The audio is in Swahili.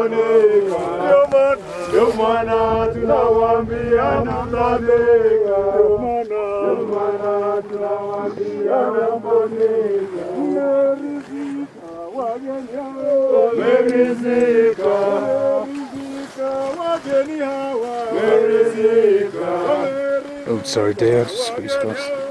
mnabadilika. Ndio maana tunawaambia mnabadilika. Ndio maana tunawaambia mnabadilika. Mmeridhika wageni hawa. Mmeridhika. Wageni hawa. Mmeridhika. Oh, sorry, Dad. Squeeze fast.